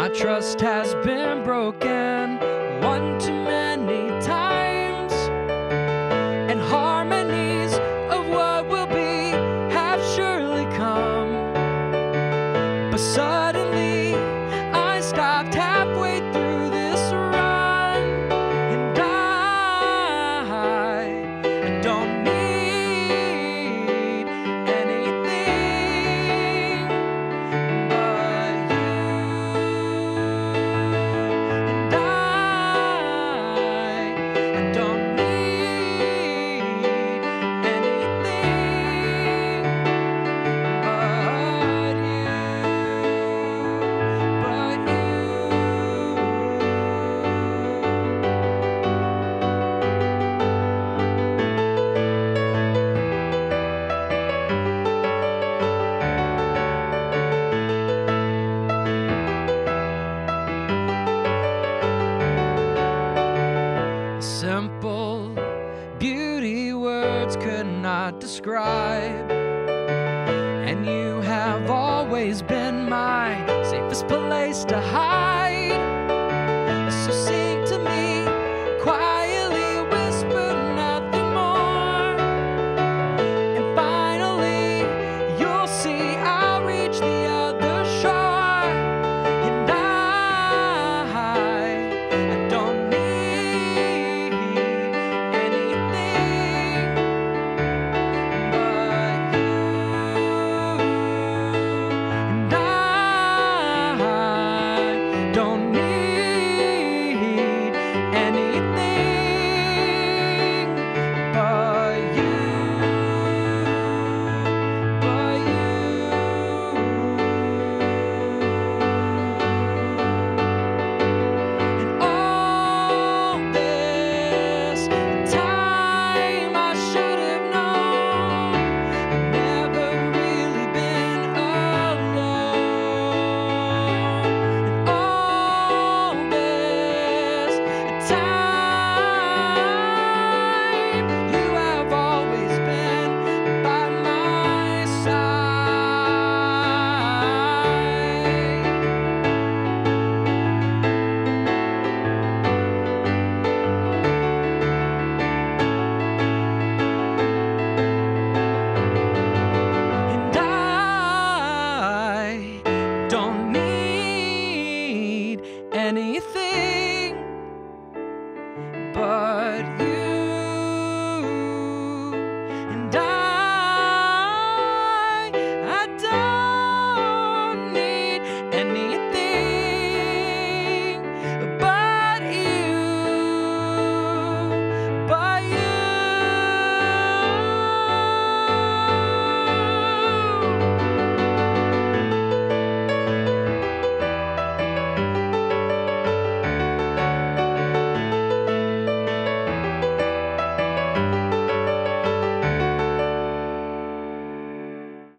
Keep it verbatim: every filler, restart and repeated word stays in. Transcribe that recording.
My trust has been broken one too many times, and harmonies of what will be have surely come. But suddenly I stopped halfway through this run, and I, I don't need anything but you. And I, I don't need anything but you, but you. Simple beauty words could not describe, and you have always been my safest place to hide.